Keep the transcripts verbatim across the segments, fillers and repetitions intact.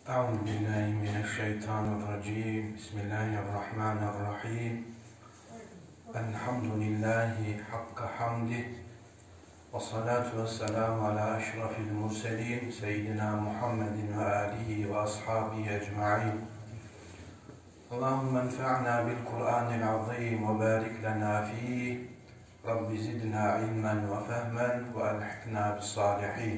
أعوذ بالله من الشيطان الرجيم بسم الله الرحمن الرحيم الحمد لله حق حمده والصلاة والسلام على أشرف المرسلين سيدنا محمد وآله وأصحابه أجمعين اللهم انفعنا بالقرآن العظيم وبارك لنا فيه رب زدنا علما وفهما وألحقنا بالصالحين.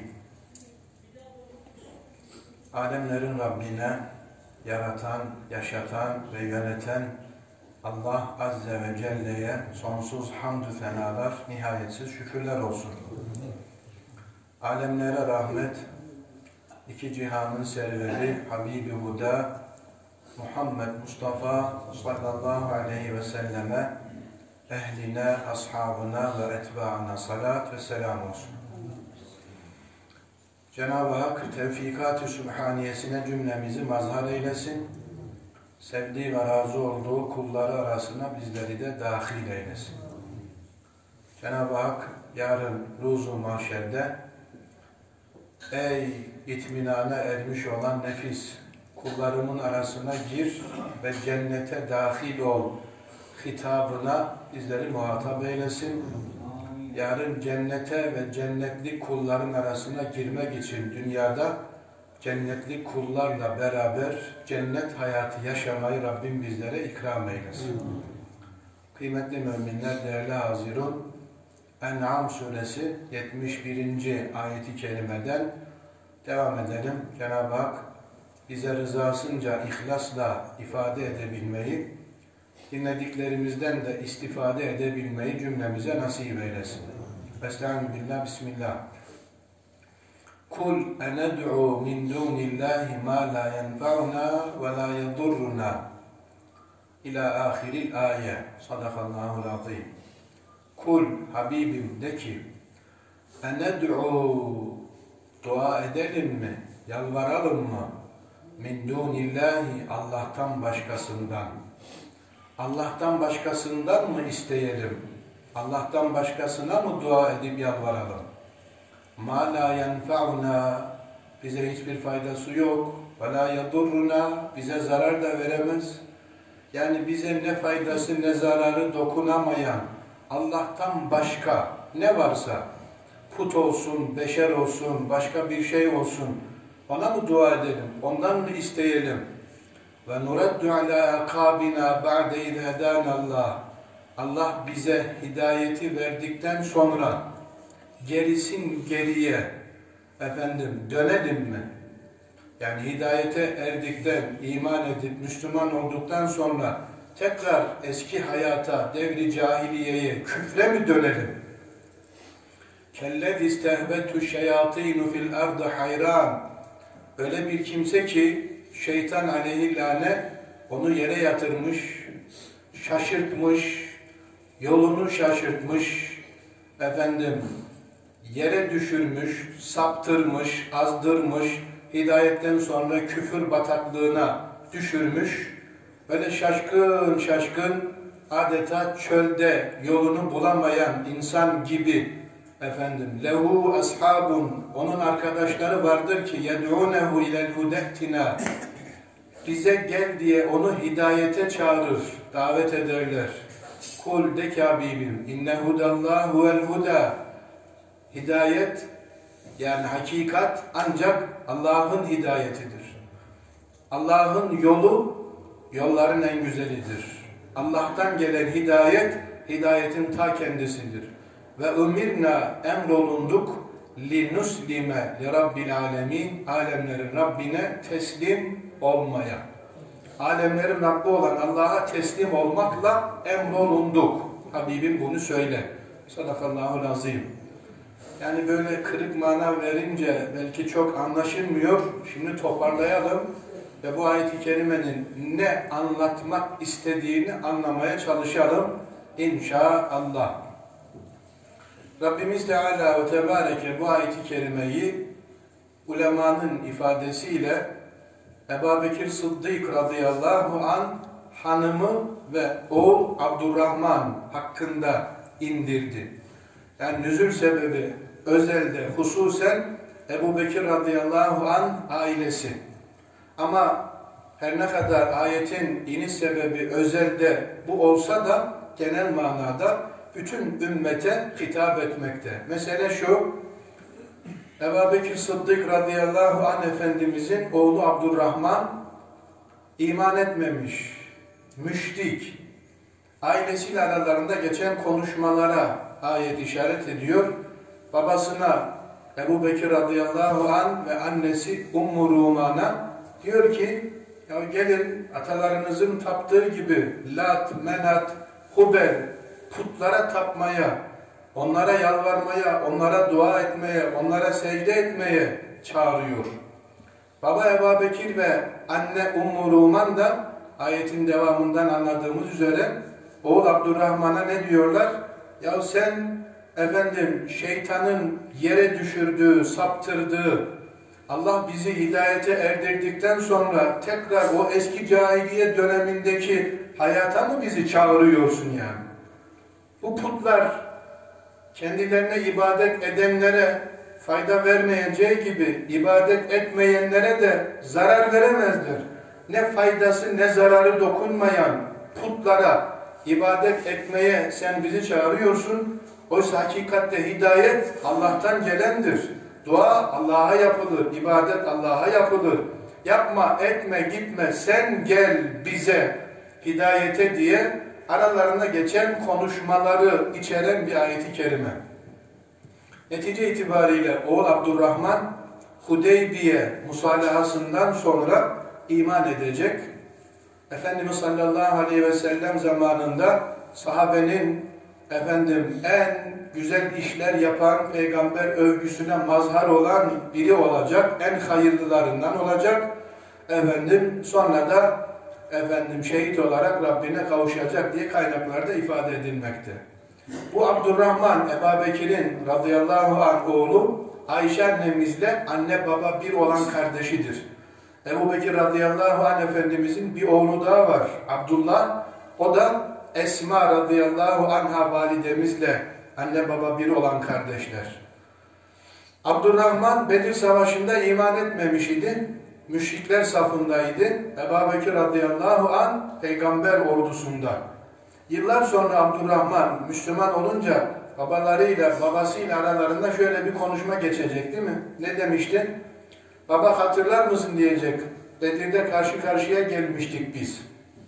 Alemlerin Rabbine, yaratan, yaşatan ve yöneten Allah Azze ve Celle'ye sonsuz hamdü fenalar, nihayetsiz şükürler olsun. Alemlere rahmet, iki cihanın serveri Habibi Huda, Muhammed Mustafa sallallahu aleyhi ve selleme, ehline, ashabına ve etbaına salat ve selam olsun. Cenab-ı Hak tevfikat-ı sübhaniyesine cümlemizi mazhar eylesin. Sevdiği ve razı olduğu kulları arasına bizleri de dahil eylesin. Cenab-ı Hak yarın ruzu mahşerde ey itminana ermiş olan nefis kullarımın arasına gir ve cennete dahil ol hitabına bizleri muhatap eylesin. Yarın cennete ve cennetli kulların arasına girmek için dünyada cennetli kullarla beraber cennet hayatı yaşamayı Rabbim bizlere ikram eylesin. Kıymetli müminler, değerli hazirun, En'am suresi yetmiş birinci ayeti kerimeden devam edelim. Cenab-ı Hak bize rızasınca ihlasla ifade edebilmeyi, dinlediklerimizden de istifade edebilmeyi cümlemize nasip eylesin. Estağfirullah, bismillah. Kul ened'u min dunillahi ma la yenfa'una ve la yedurruna ila ahiril ayet. Sadakallahul azim. Kul, Habibim de ki, ened'u, dua edelim mi, yalvaralım mı, min dunillahi, Allah'tan başkasından. Allah'tan başkasından mı isteyelim? Allah'tan başkasına mı dua edip yalvaralım? مَا لَا يَنْفَعُنَا, bize hiçbir faydası yok. وَلَا يَضُرُّنَا, bize zarar da veremez. Yani bize ne faydası ne zararı dokunamayan Allah'tan başka ne varsa, put olsun, beşer olsun, başka bir şey olsun, ona mı dua edelim? Ondan mı isteyelim? Ve nuraddu ala akabina ba'de iz hedanallah. Allah bize hidayeti verdikten sonra gerisin geriye efendim dönelim mi? Yani hidayete erdikten, iman edip Müslüman olduktan sonra tekrar eski hayata, devri cahiliyeye, küfre mi dönelim? Kellez istehbetu şeyatînu fil ardı hayran. Öyle bir kimse ki şeytan aleyhillâne onu yere yatırmış, şaşırtmış, yolunu şaşırtmış, efendim yere düşürmüş, saptırmış, azdırmış, hidayetten sonra küfür bataklığına düşürmüş, böyle şaşkın şaşkın adeta çölde yolunu bulamayan insan gibi efendim lehu ashabun, onun arkadaşları vardır ki yed'unehu ilel hudehtina, bize gel diye onu hidayete çağırır, davet ederler. Kul de ki Habibim, inne hudallahu vel huda, hidayet yani hakikat ancak Allah'ın hidayetidir. Allah'ın yolu yolların en güzelidir. Allah'tan gelen hidayet hidayetin ta kendisidir. Ve umirna, emrolunduk li nuslime li rabbil alemin, alemlerin Rabbine teslim olmaya. Alemlerin Rabbi olan Allah'a teslim olmakla emrolunduk. Habibim bunu söyle. Sadakallahul azim. Yani böyle kırık mana verince belki çok anlaşılmıyor. Şimdi toparlayalım ve bu ayet-i kerimenin ne anlatmak istediğini anlamaya çalışalım İnşallah. Rabbimiz Teala ve Tebareke bu ayet-i kerimeyi ulemanın ifadesiyle Ebu Bekir Sıddık radıyallahu an hanımı ve oğul Abdurrahman hakkında indirdi. Yani nüzul sebebi özelde hususen Ebu Bekir radıyallahu an ailesi. Ama her ne kadar ayetin iniş sebebi özelde bu olsa da genel manada bütün ümmete hitap etmekte. Mesele şu, Ebu Bekir Sıddık radıyallahu anh Efendimizin oğlu Abdurrahman iman etmemiş, müşrik. Ailesiyle aralarında geçen konuşmalara ayet işaret ediyor. Babasına Ebu Bekir radıyallahu anh ve annesi Ummu Ruman'a diyor ki, ya gelin atalarınızın taptığı gibi Lat, Menat, Hubel putlara tapmaya, onlara yalvarmaya, onlara dua etmeye, onlara secde etmeye çağırıyor. Baba Ebu Bekir ve anne Ummu Ruman da ayetin devamından anladığımız üzere oğul Abdurrahman'a ne diyorlar? Ya sen efendim şeytanın yere düşürdüğü, saptırdığı, Allah bizi hidayete erdirdikten sonra tekrar o eski cahiliye dönemindeki hayata mı bizi çağırıyorsun yani? Bu putlar kendilerine ibadet edenlere fayda vermeyeceği gibi ibadet etmeyenlere de zarar veremezler. Ne faydası ne zararı dokunmayan putlara ibadet etmeye sen bizi çağırıyorsun. Oysa hakikatte hidayet Allah'tan gelendir. Dua Allah'a yapılır, ibadet Allah'a yapılır. Yapma, etme, gitme, sen gel bize hidayete diye aralarında geçen konuşmaları içeren bir ayet-i kerime. Netice itibariyle oğul Abdurrahman Hudeybiye musalahasından sonra iman edecek. Efendimiz sallallahu aleyhi ve sellem zamanında sahabenin efendim en güzel işler yapan, peygamber övgüsüne mazhar olan biri olacak, en hayırlılarından olacak. Efendim sonra da efendim şehit olarak Rabbine kavuşacak diye kaynaklarda ifade edilmekte. Bu Abdurrahman Ebu Bekir'in radıyallahu anh oğlu Ayşe annemizle anne baba bir olan kardeşidir. Ebu Bekir radıyallahu anh Efendimizin bir oğlu daha var, Abdullah. O da Esma radıyallahu anha validemizle anne baba bir olan kardeşler. Abdurrahman Bedir Savaşı'nda iman etmemiş idi. Müşrikler safındaydı. Ebu Bekir radıyallahu anh peygamber ordusunda. Yıllar sonra Abdurrahman Müslüman olunca babalarıyla babasıyla aralarında şöyle bir konuşma geçecek değil mi? Ne demişti? Baba hatırlar mısın diyecek. Bedir'de karşı karşıya gelmiştik biz.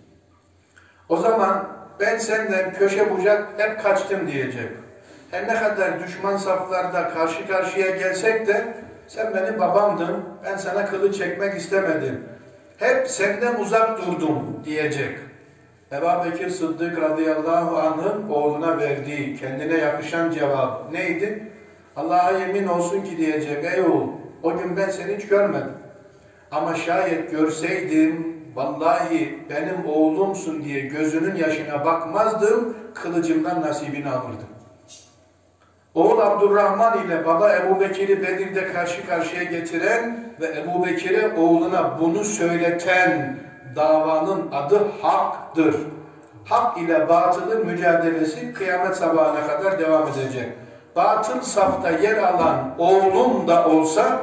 O zaman ben senden köşe bucak hep kaçtım diyecek. Her ne kadar düşman saflarda karşı karşıya gelsek de sen benim babamdın, ben sana kılıç çekmek istemedim. Hep senden uzak durdum diyecek. Ebu Bekir Sıddık radıyallahu anh'ın oğluna verdiği kendine yakışan cevap neydi? Allah'a yemin olsun ki diyecek, ey oğul o gün ben seni hiç görmedim. Ama şayet görseydim vallahi benim oğlumsun diye gözünün yaşına bakmazdım, kılıcımdan nasibini alırdım. Oğul Abdurrahman ile baba Ebu Bekir'i Bedir'de karşı karşıya getiren ve Ebu Bekir'e oğluna bunu söyleten davanın adı haktır. Hak ile batılın mücadelesi kıyamet sabahına kadar devam edecek. Batıl safta yer alan oğlum da olsa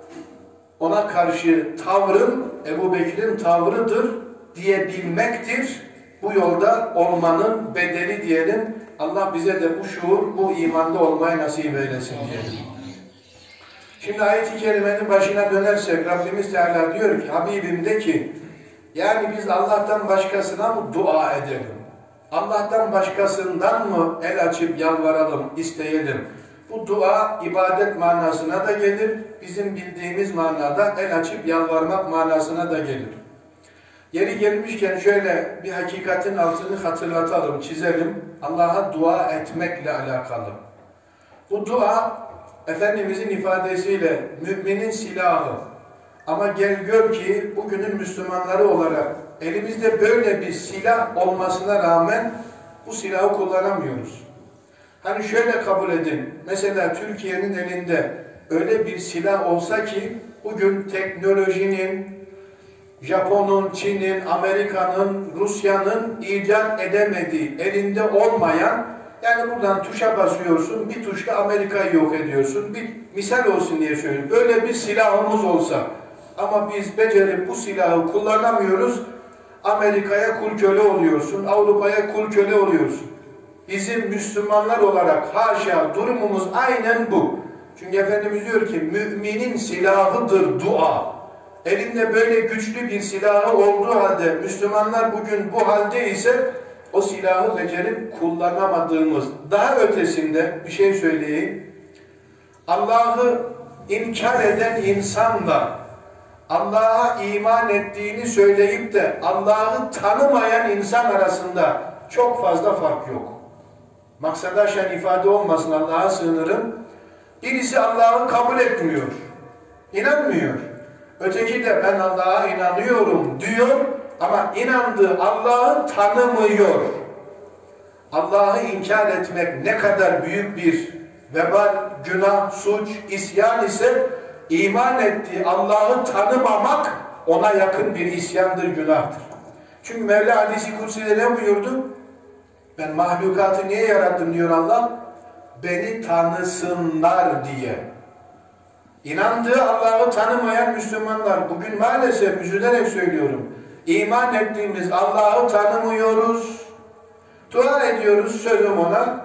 ona karşı tavrım Ebu Bekir'in tavrıdır diyebilmektir. Bu yolda olmanın bedeli diyelim. Allah bize de bu şuur, bu imanda olmayı nasip eylesin diyelim. Şimdi ayet-i kerimenin başına dönersek Rabbimiz Teala diyor ki Habibim de ki yani biz Allah'tan başkasına mı dua edelim? Allah'tan başkasından mı el açıp yalvaralım, isteyelim? Bu dua ibadet manasına da gelir, bizim bildiğimiz manada el açıp yalvarmak manasına da gelir. Yeri gelmişken şöyle bir hakikatin altını hatırlatalım, çizelim. Allah'a dua etmekle alakalı. Bu dua, Efendimizin ifadesiyle müminin silahı. Ama gel gör ki bugünün Müslümanları olarak elimizde böyle bir silah olmasına rağmen bu silahı kullanamıyoruz. Hani şöyle kabul edin, mesela Türkiye'nin elinde öyle bir silah olsa ki bugün teknolojinin, Japon'un, Çin'in, Amerika'nın, Rusya'nın icat edemediği, elinde olmayan, yani buradan tuşa basıyorsun, bir tuşla Amerika'yı yok ediyorsun. Bir misal olsun diye söylüyorum. Böyle bir silahımız olsa, Ama biz becerip bu silahı kullanamıyoruz. Amerika'ya kul köle oluyorsun, Avrupa'ya kul köle oluyorsun. Bizim Müslümanlar olarak haşa durumumuz aynen bu. Çünkü Efendimiz diyor ki müminin silahıdır dua. Elinde böyle güçlü bir silahı olduğu halde Müslümanlar bugün bu halde ise o silahı becerip kullanamadığımız, daha ötesinde bir şey söyleyeyim. Allah'ı inkar eden insanla Allah'a iman ettiğini söyleyip de Allah'ı tanımayan insan arasında çok fazla fark yok. Maksada şen ifade olmasın, Allah'a sığınırım. Birisi Allah'ı kabul etmiyor, inanmıyor. Öteki de ben Allah'a inanıyorum diyor ama inandığı Allah'ı tanımıyor. Allah'ı inkar etmek ne kadar büyük bir vebal, günah, suç, isyan ise iman ettiği Allah'ı tanımamak ona yakın bir isyandır, günahtır. Çünkü Mevla hadis-i kutsi'de ne buyurdu? Ben mahlukatı niye yarattım diyor Allah? Beni tanısınlar diye. İnandığı Allah'ı tanımayan Müslümanlar bugün maalesef üzülerek söylüyorum. İman ettiğimiz Allah'ı tanımıyoruz. Dua ediyoruz, sözüm ona.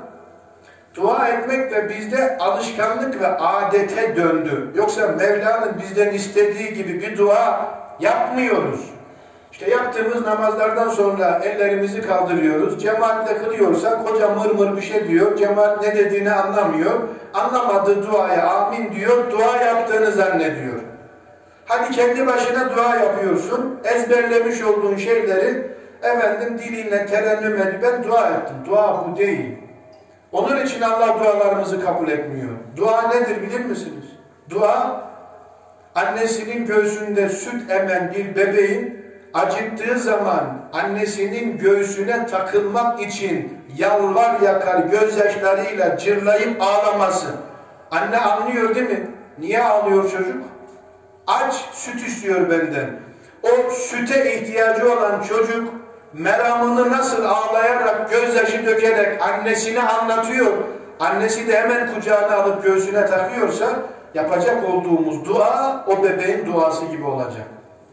Dua etmek de bizde alışkanlık ve adete döndü. Yoksa Mevla'nın bizden istediği gibi bir dua yapmıyoruz. İşte yaptığımız namazlardan sonra ellerimizi kaldırıyoruz. Cemaatle kılıyorsak hoca mır mır bir şey diyor. Cemaat ne dediğini anlamıyor. Anlamadığı duaya amin diyor. Dua yaptığını zannediyor. Hadi kendi başına dua yapıyorsun. Ezberlemiş olduğun şeyleri efendim dilinle terennüm edip ben dua ettim. Dua bu değil. Onun için Allah dualarımızı kabul etmiyor. Dua nedir bilir misiniz? Dua, annesinin göğsünde süt emen bir bebeğin acıktığı zaman annesinin göğsüne takılmak için yalvar yakar gözyaşlarıyla cırlayıp ağlaması. Anne anlıyor değil mi? Niye ağlıyor çocuk? Aç, süt istiyor benden. O süte ihtiyacı olan çocuk meramını nasıl ağlayarak, gözyaşı dökerek annesine anlatıyor. Annesi de hemen kucağına alıp göğsüne takıyorsa yapacak olduğumuz dua o bebeğin duası gibi olacak.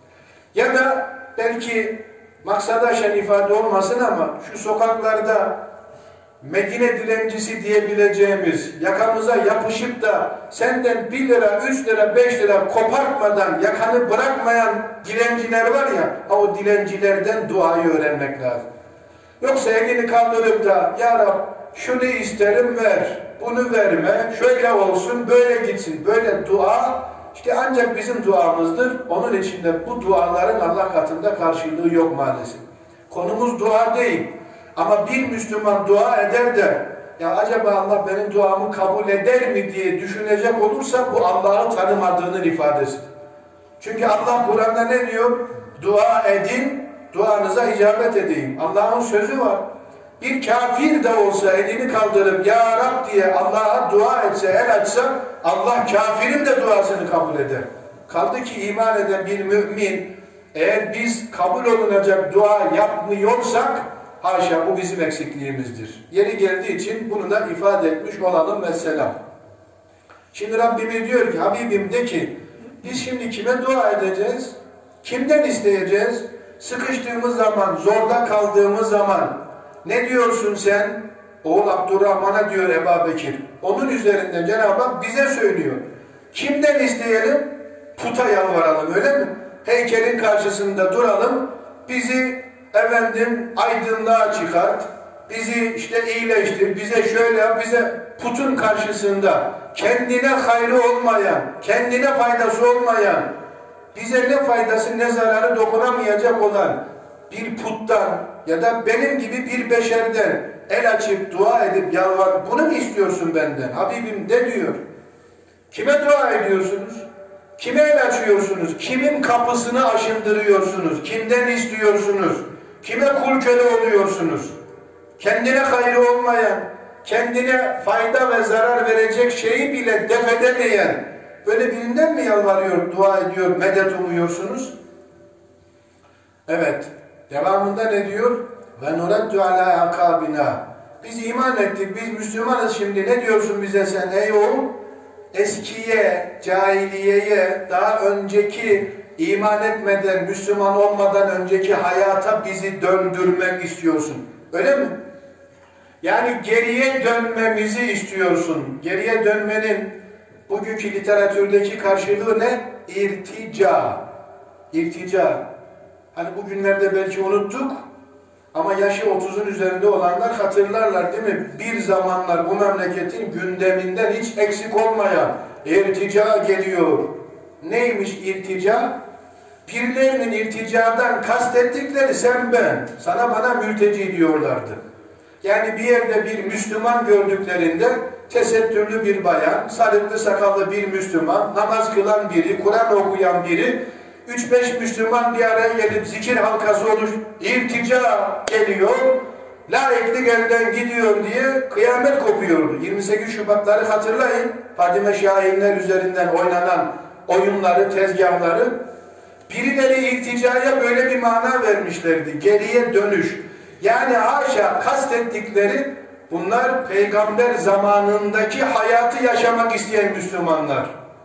Ya da belki maksada şen ifade olmasın ama şu sokaklarda Medine dilencisi diyebileceğimiz yakamıza yapışıp da senden bir lira, üç lira, beş lira kopartmadan yakanı bırakmayan dilenciler var ya, o dilencilerden duayı öğrenmek lazım. Yoksa elini kaldırıp da ya Rab şunu isterim ver, bunu verme, şöyle olsun, böyle gitsin. Böyle dua işte ancak bizim duamızdır. Onun için de bu duaların Allah katında karşılığı yok maalesef. Konumuz dua değil. Ama bir Müslüman dua eder de ya acaba Allah benim duamı kabul eder mi diye düşünecek olursa bu Allah'ı tanımadığının ifadesidir. Çünkü Allah Kur'an'da ne diyor? Dua edin, duanıza icabet edeyim. Allah'ın sözü var. Bir kafir de olsa elini kaldırıp Ya Rab diye Allah'a dua etse, el açsa Allah kafirin de duasını kabul eder. Kaldı ki iman eden bir mümin eğer biz kabul olunacak dua yapmıyorsak haşa bu bizim eksikliğimizdir. Yeri geldiği için bunu da ifade etmiş olalım mesela. Şimdi Rabbimiz diyor ki Habibim de ki biz şimdi kime dua edeceğiz? Kimden isteyeceğiz? Sıkıştığımız zaman, zorda kaldığımız zaman ne diyorsun sen? Oğul Abdurrahman'a diyor Ebu Bekir. Onun üzerinden Cenab-ı Hak bize söylüyor. Kimden isteyelim? Puta yalvaralım öyle mi? Heykelin karşısında duralım. Bizi efendim aydınlığa çıkart. Bizi işte iyileştir. Bize şöyle yap. Bize putun karşısında kendine hayrı olmayan, kendine faydası olmayan, bize ne faydası ne zararı dokunamayacak olan bir puttan ya da benim gibi bir beşerden el açıp dua edip yalvar. Bunu mu istiyorsun benden? Habibim de diyor. Kime dua ediyorsunuz? Kime el açıyorsunuz? Kimin kapısını aşındırıyorsunuz? Kimden istiyorsunuz? Kime kul köle oluyorsunuz? Kendine hayrı olmayan, kendine fayda ve zarar verecek şeyi bile def edemeyen böyle birinden mi yalvarıyor, dua ediyor, medet umuyorsunuz? Evet. Devamında ne diyor? Ve nuraddu ala akabina. Biz iman ettik, biz Müslümanız şimdi. Ne diyorsun bize sen ey oğul? Eskiye, cahiliyeye, daha önceki iman etmeden, Müslüman olmadan önceki hayata bizi döndürmek istiyorsun. Öyle mi? Yani geriye dönmemizi istiyorsun. Geriye dönmenin bugünkü literatürdeki karşılığı ne? İrtica. İrtica. Hani bugünlerde belki unuttuk ama yaşı otuzun üzerinde olanlar hatırlarlar değil mi? Bir zamanlar bu memleketin gündeminden hiç eksik olmayan irtica geliyor. Neymiş irtica? Pirlerinin irticadan kastettikleri sen ben, sana bana mülteci diyorlardı. Yani bir yerde bir Müslüman gördüklerinde tesettürlü bir bayan, sarıklı sakallı bir Müslüman, namaz kılan biri, Kur'an okuyan biri, üç beş Müslüman bir araya gelip zikir halkası oluş, irtica geliyor, laiklik elden gidiyor diye kıyamet kopuyordu. yirmi sekiz Şubatları hatırlayın, Fadime Şahinler üzerinden oynanan oyunları, tezgahları, birileri irticaya böyle bir mana vermişlerdi, geriye dönüş. Yani haşa kastettikleri bunlar peygamber zamanındaki hayatı yaşamak isteyen Müslümanlar.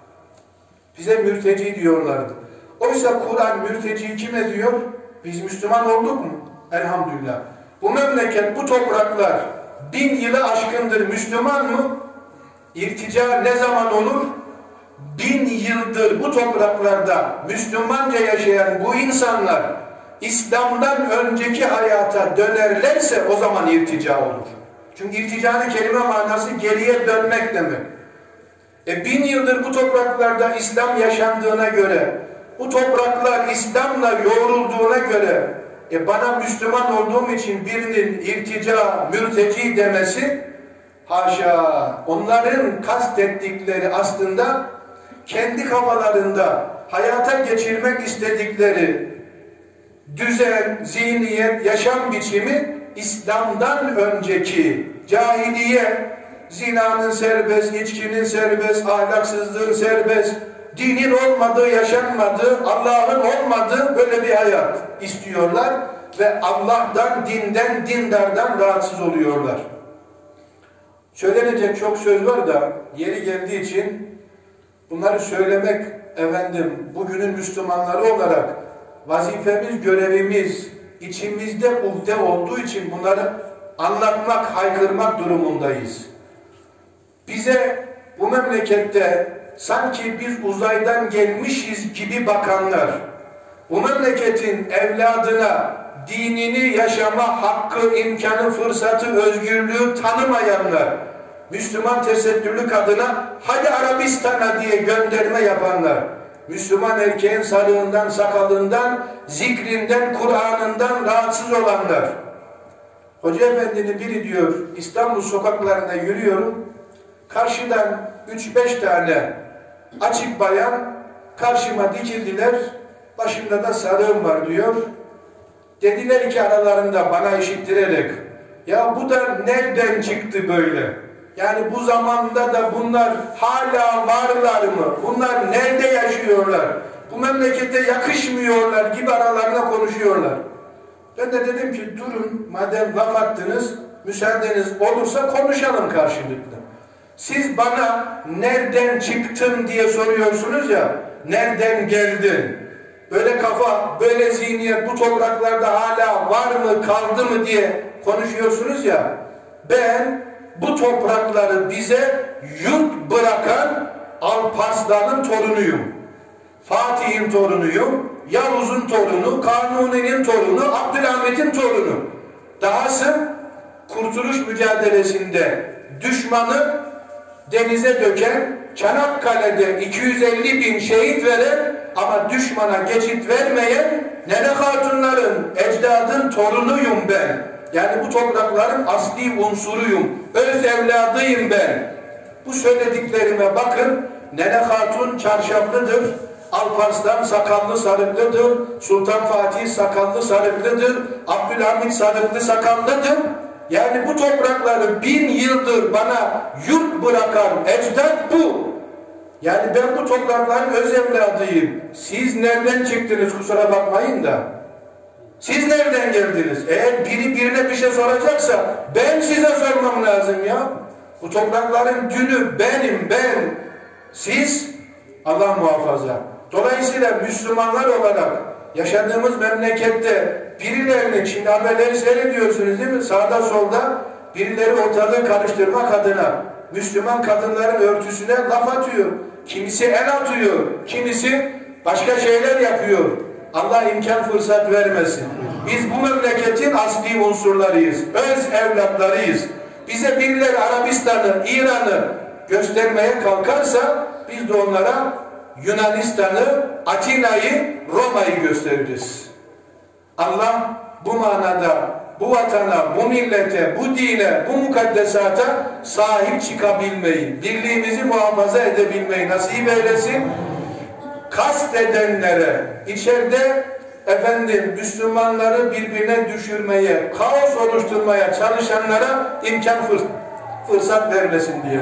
Bize mülteci diyorlardı. Oysa Kur'an mülteciyi kime diyor? Biz Müslüman olduk mu? Elhamdülillah. Bu memleket, bu topraklar bin yılı aşkındır Müslüman mı? İrtica ne zaman olur? Bin yıldır bu topraklarda Müslümanca yaşayan bu insanlar İslam'dan önceki hayata dönerlerse o zaman irtica olur. Çünkü irticanın kelime manası geriye dönmek demek. E bin yıldır bu topraklarda İslam yaşandığına göre, bu topraklar İslam'la yoğrulduğuna göre, e bana Müslüman olduğum için birinin irtica, mülteci demesi, haşa, onların kastettikleri aslında kendi kafalarında hayata geçirmek istedikleri düzen, zihniyet, yaşam biçimi İslam'dan önceki cahiliye, zinanın serbest, içkinin serbest, ahlaksızlığın serbest, dinin olmadığı, yaşanmadığı, Allah'ın olmadığı böyle bir hayat istiyorlar ve Allah'tan, dinden, dindardan rahatsız oluyorlar. Söylenecek çok söz var da yeri geldiği için bunları söylemek efendim bugünün Müslümanları olarak vazifemiz, görevimiz içimizde uhde olduğu için bunları anlatmak, haykırmak durumundayız. Bize bu memlekette sanki biz uzaydan gelmişiz gibi bakanlar, bu memleketin evladına dinini yaşama hakkı, imkanı, fırsatı, özgürlüğü tanımayanlar, Müslüman tesettürlü kadına hadi Arabistan'a diye gönderme yapanlar, Müslüman erkeğin sarığından, sakalından, zikrinden, Kur'an'ından rahatsız olanlar. Hoca Efendi'nin biri diyor, İstanbul sokaklarında yürüyorum, karşıdan üç beş tane açık bayan karşıma dikildiler, başımda da sarığım var diyor. Dediler ki aralarında bana işittirerek, ya bu da nereden çıktı böyle? Yani bu zamanda da bunlar hala varlar mı? Bunlar nerede yaşıyorlar? Bu memlekete yakışmıyorlar gibi aralarında konuşuyorlar. Ben de dedim ki durun, madem laf attınız, müsaadeniz olursa konuşalım karşılıklı. Siz bana nereden çıktın diye soruyorsunuz ya, nereden geldin? Böyle kafa, böyle zihniyet bu topraklarda hala var mı, kaldı mı diye konuşuyorsunuz ya, ben bu toprakları bize yurt bırakan Alparslan'ın torunuyum. Fatih'in torunuyum, Yavuz'un torunu, Kanuni'nin torunu, Abdülhamit'in torunu. Dahası kurtuluş mücadelesinde düşmanı denize döken, Çanakkale'de iki yüz elli bin şehit veren ama düşmana geçit vermeyen Nene Hatunların, ecdadın torunuyum ben. Yani bu toprakların asli unsuruyum, öz evladıyım ben. Bu söylediklerime bakın, Nene Hatun çarşaflıdır, Alparslan sakallı sarıklıdır, Sultan Fatih sakallı sarıklıdır, Abdülhamit sarıklı sakallıdır. Yani bu toprakları bin yıldır bana yurt bırakan ecdat bu. Yani ben bu toprakların öz evladıyım. Siz nereden çıktınız kusura bakmayın da. Siz nereden geldiniz? Eğer biri birine bir şey soracaksa ben size sormam lazım ya. Bu toprakların dünü benim, ben. Siz Allah muhafaza Dolayısıyla Müslümanlar olarak yaşadığımız memlekette birilerinin, şimdi haberleri seyrediyorsunuz değil mi? Sağda solda birileri ortalığı karıştırmak adına Müslüman kadınların örtüsüne laf atıyor. Kimisi el atıyor, kimisi başka şeyler yapıyor. Allah imkan fırsat vermesin. Biz bu memleketin asli unsurlarıyız, öz evlatlarıyız. Bize birileri Arabistan'ı, İran'ı göstermeye kalkarsa biz de onlara Yunanistan'ı, Atina'yı, Roma'yı gösteririz. Allah bu manada bu vatana, bu millete, bu dine, bu mukaddesata sahip çıkabilmeyi, birliğimizi muhafaza edebilmeyi nasip eylesin. Kast edenlere, içeride efendim Müslümanları birbirine düşürmeye, kaos oluşturmaya çalışanlara imkan fırs fırsat vermesin diye.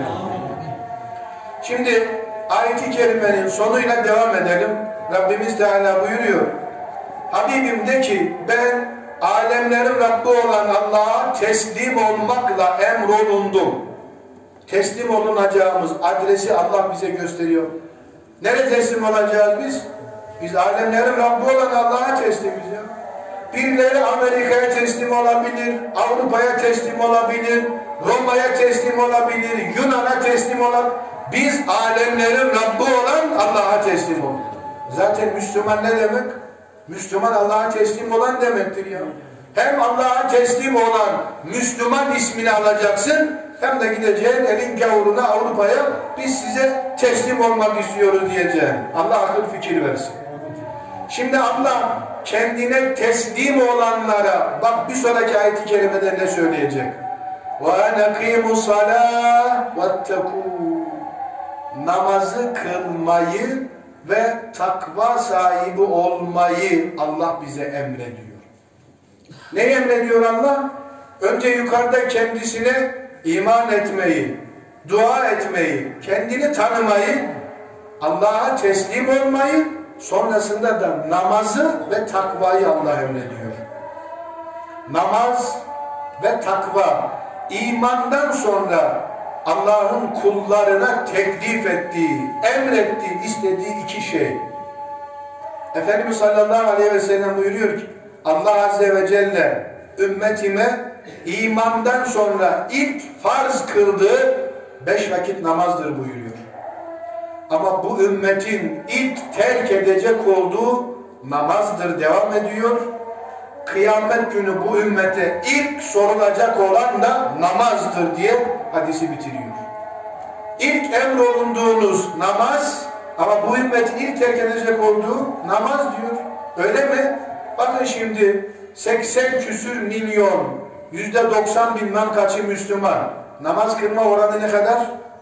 Şimdi ayet-i kerimenin sonuyla devam edelim. Rabbimiz Teala buyuruyor. Habibim de ki ben alemlerin Rabbi olan Allah'a teslim olmakla emrolundum. Teslim olunacağımız adresi Allah bize gösteriyor. Nereye teslim olacağız biz? Biz alemlerin Rabbi olan Allah'a teslimiz ya. Birileri Amerika'ya teslim olabilir, Avrupa'ya teslim olabilir, Roma'ya teslim olabilir, Yunan'a teslim olabilir. Biz alemlerin Rabbi olan Allah'a teslim olduk. Zaten Müslüman ne demek? Müslüman Allah'a teslim olan demektir ya. Hem Allah'a teslim olan Müslüman ismini alacaksın, hem de gideceğin elin gavuruna Avrupa'ya biz size teslim olmak istiyoruz diyeceğim. Allah akıl fikir versin. Şimdi Allah kendine teslim olanlara, bak bir sonraki ayet-i kerimede ne söyleyecek? وَاَنَ قِيمُ الصَّلَاةِ وَاتَّقُوا Namazı kılmayı ve takva sahibi olmayı Allah bize emrediyor. Ne emrediyor Allah? Önce yukarıda kendisine iman etmeyi, dua etmeyi, kendini tanımayı, Allah'a teslim olmayı, sonrasında da namazı ve takvayı Allah emrediyor. Namaz ve takva, imandan sonra Allah'ın kullarına teklif ettiği, emrettiği, istediği iki şey. Efendimiz sallallahu aleyhi ve sellem buyuruyor ki, Allah azze ve celle ümmetime imandan sonra ilk farz kıldığı beş vakit namazdır buyuruyor. Ama bu ümmetin ilk terk edecek olduğu namazdır devam ediyor. Kıyamet günü bu ümmete ilk sorulacak olan da namazdır diye hadisi bitiriyor. İlk emrolunduğunuz namaz, ama bu ümmetin ilk terk edecek olduğu namaz diyor. Öyle mi? Bakın şimdi seksen küsür milyon, yüzde doksan bilmem kaçı Müslüman. Namaz kılma oranı ne kadar?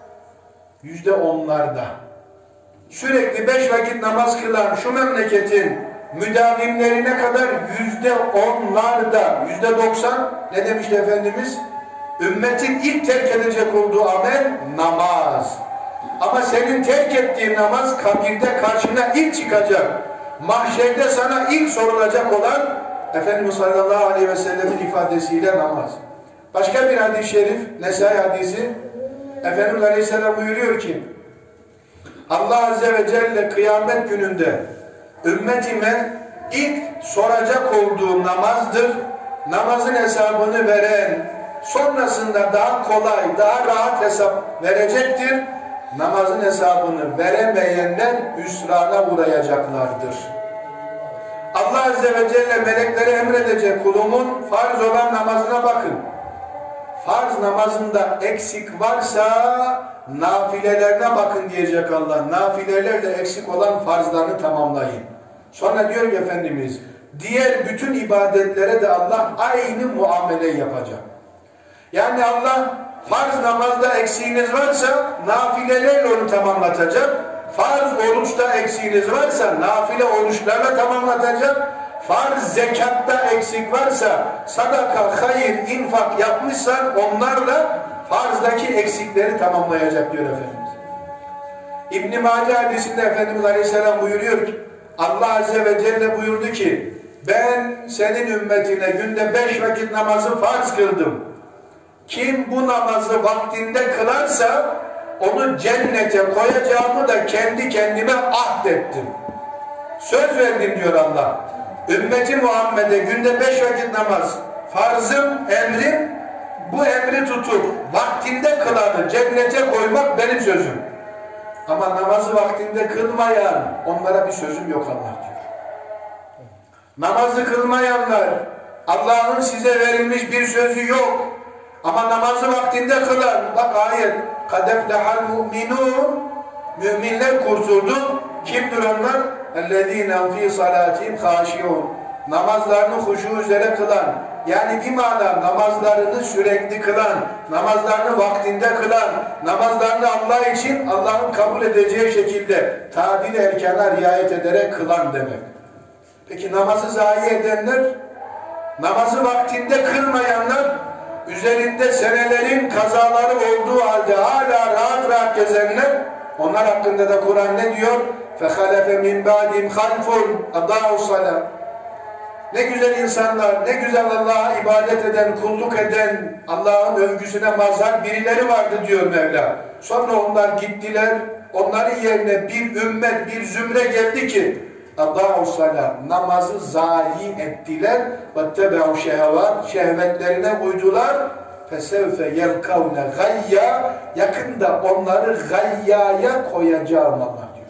Yüzde onlarda. Sürekli beş vakit namaz kılan şu memleketin müdavimlerine kadar yüzde onlarda, yüzde doksan ne demişti Efendimiz? Ümmetin ilk terk edecek olduğu amel namaz. Ama senin terk ettiğin namaz kabirde karşına ilk çıkacak. Mahşerde sana ilk sorulacak olan Efendimiz sallallahu aleyhi ve sellemin ifadesiyle namaz. Başka bir hadis-i şerif, Nesai hadisi, Efendimiz aleyhisselam buyuruyor ki, Allah azze ve celle kıyamet gününde ümmetime ilk soracak olduğum namazdır. Namazın hesabını veren, sonrasında daha kolay, daha rahat hesap verecektir. Namazın hesabını veremeyenler hüsrana uğrayacaklardır. Allah azze ve celle meleklere emredecek, kulumun farz olan namazına bakın. Farz namazında eksik varsa nafilelerine bakın diyecek Allah. Nafilelerle eksik olan farzlarını tamamlayın. Sonra diyor ki Efendimiz, diğer bütün ibadetlere de Allah aynı muamele yapacak. Yani Allah farz namazda eksiğiniz varsa nafilelerle onu tamamlatacak. Farz oruçta eksiğiniz varsa nafile oruçlarla tamamlatacak. Farz zekatta eksik varsa sadaka, hayır, infak yapmışsan onlarla farzdaki eksikleri tamamlayacak diyor Efendimiz. İbn-i Mace hadisinde Efendimiz Aleyhisselam buyuruyor ki, Allah Azze ve Celle buyurdu ki, ben senin ümmetine günde beş vakit namazı farz kıldım. Kim bu namazı vaktinde kılarsa onu cennete koyacağımı da kendi kendime ahdettim. Söz verdim diyor Allah. Ümmeti Muhammed'e günde beş vakit namaz, farzım, emrim, bu emri tutup vaktinde kılanı cennete koymak benim sözüm. Ama namazı vaktinde kılmayan, onlara bir sözüm yok Allah diyor. Namazı kılmayanlar, Allah'ın size verilmiş bir sözü yok. Ama namazı vaktinde kılan, bak ayet, قَدْ اَفْلَحَ الْمُؤْمِنُونَ, müminler kurtuldu. Kimdir onlar? اَلَّذ۪ينَ ف۪ي صَلَاتِهِمْ خَاشِعُونَ, namazlarını huşu üzere kılan, yani bir mana namazlarını sürekli kılan, namazlarını vaktinde kılan, namazlarını Allah için Allah'ın kabul edeceği şekilde tadil erkana riayet ederek kılan demek. Peki namazı zayi edenler, namazı vaktinde kılmayanlar, üzerinde senelerin kazaları olduğu halde hala rahat rahat gezenler, onlar hakkında da Kur'an ne diyor? فَخَلَفَ مِنْ بَعْدِمْ خَلْفٌ اَضَاعُوا الصَّلَاةِ. Ne güzel insanlar, ne güzel Allah'a ibadet eden, kulluk eden, Allah'ın övgüsüne mazhar birileri vardı diyor Mevla. Sonra onlar gittiler, onların yerine bir ümmet, bir zümre geldi ki اَضَاعُوا الصَّلَاةِ, namazı zayi ettiler. وَاتَّبَعُوا شَهَوَاتِ, şehvetlerine uydular. فَسَوْفَ يَلْقَوْنَ غَيَّا, yakında onları gayyaya koyacağım Allah diyor.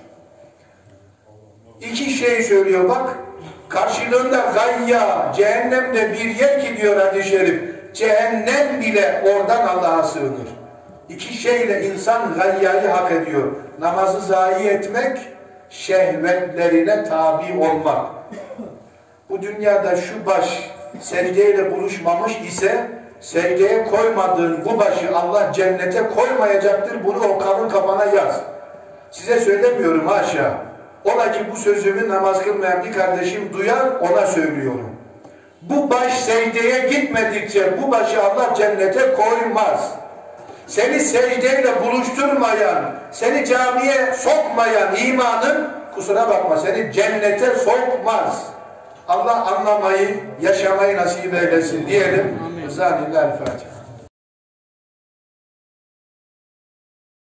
İki şey söylüyor bak. Karşılığında gayya, cehennemde bir yer ki diyor hadis-i şerif, cehennem bile oradan Allah'a sığınır. İki şeyle insan gayyayı hak ediyor. Namazı zayi etmek, şehvetlerine tabi olmak. Bu dünyada şu baş secdeyle buluşmamış ise, secdeye koymadığın bu başı Allah cennete koymayacaktır. Bunu o kalın kafana yaz. Size söylemiyorum haşa. Ola ki bu sözümü namaz kılmayan bir kardeşim duyar, ona söylüyorum. Bu baş secdeye gitmedikçe bu başı Allah cennete koymaz. Seni secdeyle buluşturmayan, seni camiye sokmayan imanın, kusura bakma, seni cennete sokmaz. Allah anlamayı, yaşamayı nasip eylesin diyelim. Rızâ lillahi Fatiha.